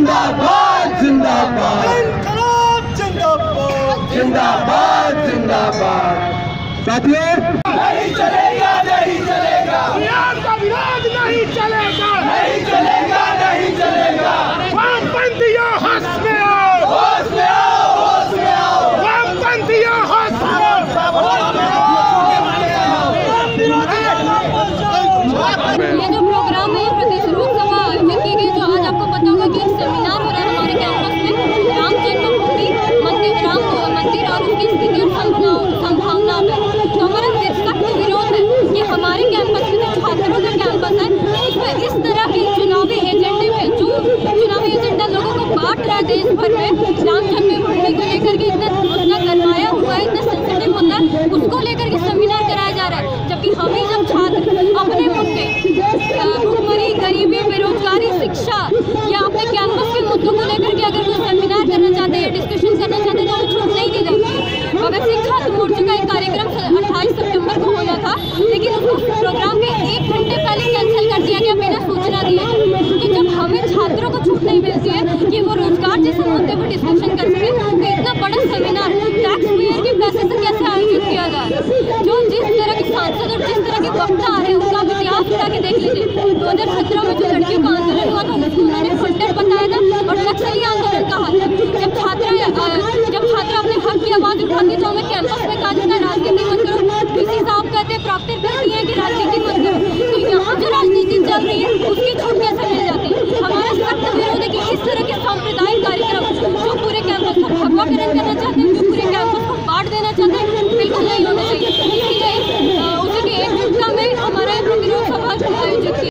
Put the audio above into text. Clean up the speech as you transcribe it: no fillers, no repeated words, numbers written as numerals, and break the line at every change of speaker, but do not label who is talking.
जिंदाबाद जिंदाबाद
इनकलाब जिंदाबाद
जिंदाबाद जिंदाबाद। साथियों,
नहीं चलेगा नहीं चलेगा,
बिहार का विरोध नहीं चलेगा,
नहीं चलेगा नहीं चलेगा।
वामपंथियों होश में आओ,
होश में आओ, होश में आओ।
वामपंथियों होश में आओ।
ये जो प्रोग्राम है प्रदेश लोकसभा आयोजित की गई, जो आज आपको पता होगा कि एक सेमिनार हो रहा है हमारे कैंपस में राम जन्मभूमि मंदिर, राम मंदिर और उसकी स्थिति और संभावना में। तो हमारा सख्त विरोध है कि हमारे कैंपस में जो छात्रों का कैंपस है उसमें इस तरह के चुनावी एजेंडे में जो चुनावी एजेंडा लोगों को बांट रहा है देश भर में, राम जन्मभूमि को लेकर के इतना गरमाया हुआ है, इतना सेंसिटिव होता है, उसको लेकर के सेमिनार कराया जा रहा है। जबकि हमें जब छात्र अपने मुद्दे भूखमरी, गरीबी, बेरोजगारी, शिक्षा या अपने कैंपस के मुद्दों को लेकर के अगर कोई सेमिनार करना चाहते हैं, डिस्कशन करना चाहते हैं, तो हमें छूट नहीं दी जाती। भगत सिंह छात्र मोर्चा का एक कार्यक्रम 28 सितंबर को होना था, लेकिन उसको प्रोग्राम के 1 घंटे पहले कैंसिल कर दिया गया बिना सूचना दिए। तो जब हमें छात्रों को छूट नहीं मिलती है कि वो रोजगार जैसे मुद्दे पर डिस्कशन कर सके, तो इतना बड़ा सेमिनार टैक्स पेयर के पैसे से कैसे आयोजित किया जाए? जो जिस तरह के सांसद और जिस तरह के वक्ता आ रहे हैं उसका इतिहास उठा के देख लीजिए। 2017 में जो लड़कियों का आंदोलन हुआ था उसको उन्होंने फंडेड बताया था और नक्सली आंदोलन कहा था। जब छात्र अपने हक की आवाज़ उठाती है तो हमें कैंपस में कहा जाता है राजनीति मत करो। पीसी साहब कहते हैं, प्रॉक्टर कहती है कि राजनीति मत करो। तो यहाँ जो राजनीति चल रही है उसकी छूट कैसे मिल जाती है? हमारा सख्त विरोध है कि इस तरह के सांप्रदायिक कार्यक्रम जो पूरे कैंपस का भगवाकरण करना चाहते हैं, जो पूरे कैंपस को बांट देना चाहते हैं,